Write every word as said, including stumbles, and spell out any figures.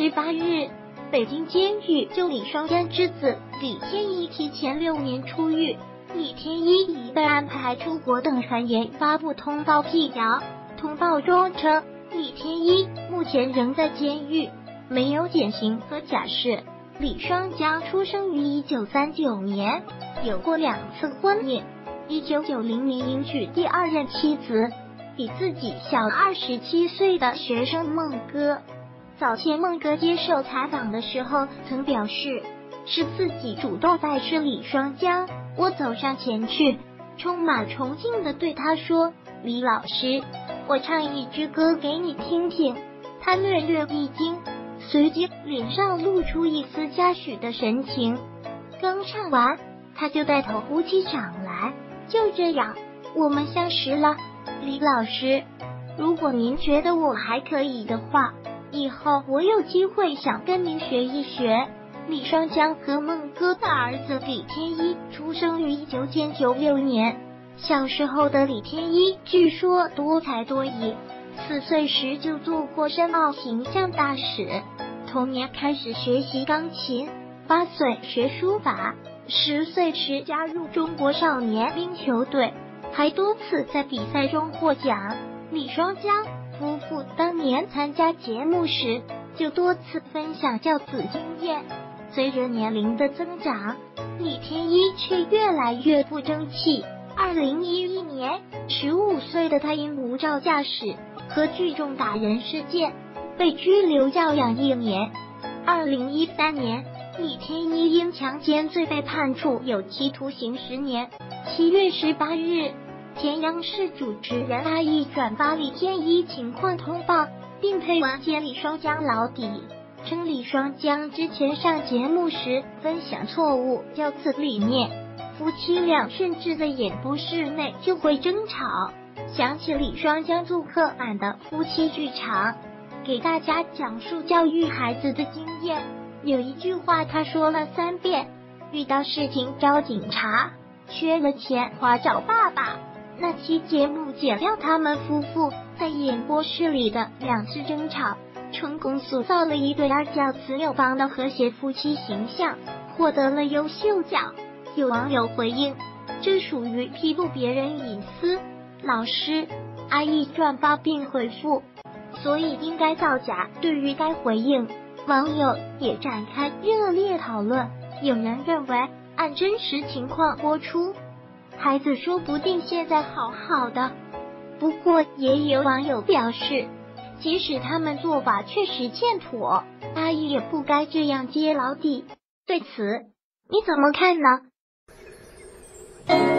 十八日，北京监狱就李双江之子李天一提前六年出狱，李天一已被安排出国等传言发布通报辟谣。通报中称，李天一目前仍在监狱，没有减刑和假释。李双江出生于一九三九年，有过两次婚姻。一九九零年迎娶第二任妻子，比自己小二十七岁的学生孟歌。早前孟歌接受采访的时候曾表示，是自己主动拜师李双江。我走上前去，充满崇敬地对他说：“李老师，我唱一支歌给你听听。”他略略一惊，随即脸上露出一丝嘉许的神情。刚唱完，他就带头鼓起掌来。就这样，我们相识了。李老师，如果您觉得我还可以的话，以后我有机会想跟您学一学。李双江和孟歌的儿子李天一出生于一九九六年。小时候的李天一据说多才多艺，四岁时就做过申奥形象大使，童年开始学习钢琴，八岁学书法，十岁时加入中国少年冰球队，还多次在比赛中获奖。李双江夫妇当年参加节目时就多次分享教子经验。随着年龄的增长，李天一却越来越不争气。二零一一年，十五岁的他因无照驾驶和聚众打人事件被拘留教养一年。二零一三年，李天一因强奸罪被判处有期徒刑十年。七月十八日，前央视主持人阿毅转发李天一情况通报，并配文揭李双江老底，称李双江之前上节目时分享错误教子理念，夫妻俩甚至在演播室内就会争吵。想起李双江做客版的夫妻剧场，给大家讲述教育孩子的经验，有一句话他说了三遍：遇到事情找警察，缺了钱花找爸爸。那期节目剪掉他们夫妇在演播室里的两次争吵，成功塑造了一对二教慈有邦的和谐夫妻形象，获得了优秀奖。有网友回应，这属于披露别人隐私。老师，阿毅转发并回复，所以应该造假。对于该回应，网友也展开热烈讨论。有人认为按真实情况播出，孩子说不定现在好好的。不过也有网友表示，即使他们做法确实欠妥，阿姨也不该这样揭老底。对此你怎么看呢？